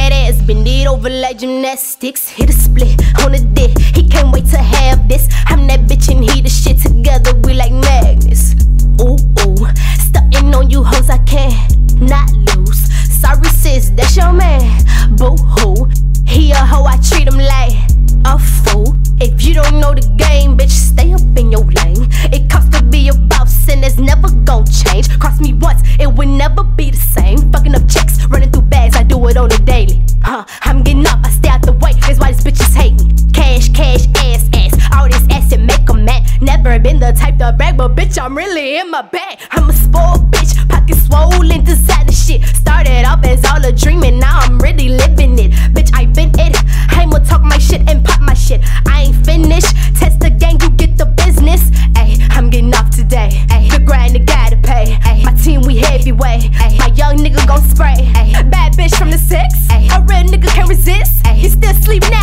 that ass, bend it over like gymnastics. Hit a split on a dick, he can't wait to have this. I'm that bitch and he the shit, together we like magnets. Ooh, ooh, stuntin' on you hoes, I can't not lose. Sorry sis, that's your man, boo-hoo. He a hoe, I treat him like a fool. If you don't know the game, bitch, stay up in your lane. It costs to be a boss and it's never gon' change. Cross me once, it would never be the same. Fucking up checks, running through bags, I do it on a daily. I'm getting up, I stay out the way, that's why these bitches hate me. Cash, cash, ass, ass, all this ass and make 'em mad. Never been the type to brag, but bitch, I'm really in my bag. I'm a spoiled bitch, pocket swollen, designer shit. Started off as all a dream and now I'm really living it. Bitch, I been it, I'ma talk my shit and pop my shit. I ain't finished, test the gang, you get the business. Ayy, I'm getting off today, ayy, the grind, I gotta pay. Ayy, my team, we heavyweight, ayy, my young nigga gon' spray. Ayy, bad bitch from the 6, ayy, a real nigga can't resist. Ayy, he still sleep now.